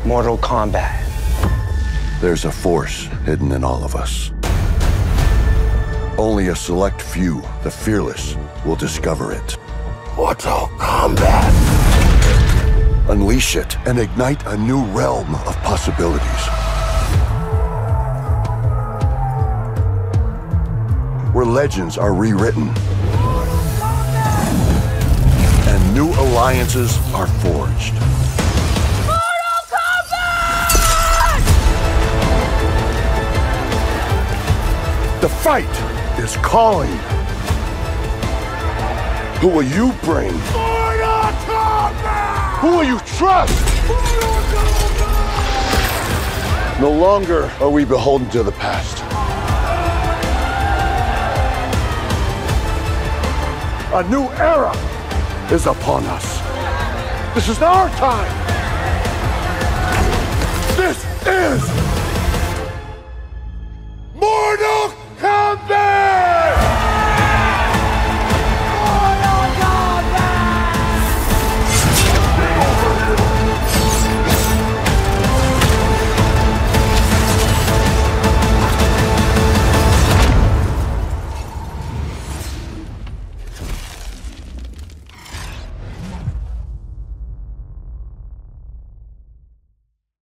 Mortal Kombat. There's a force hidden in all of us. Only a select few, the fearless, will discover it. Mortal Kombat. Unleash it and ignite a new realm of possibilities. Where legends are rewritten and new alliances are forged. Mortal Kombat! The fight is calling. Who will you bring? Mortal Kombat! Who will you trust? No longer are we beholden to the past. A new era is upon us. This is our time. This is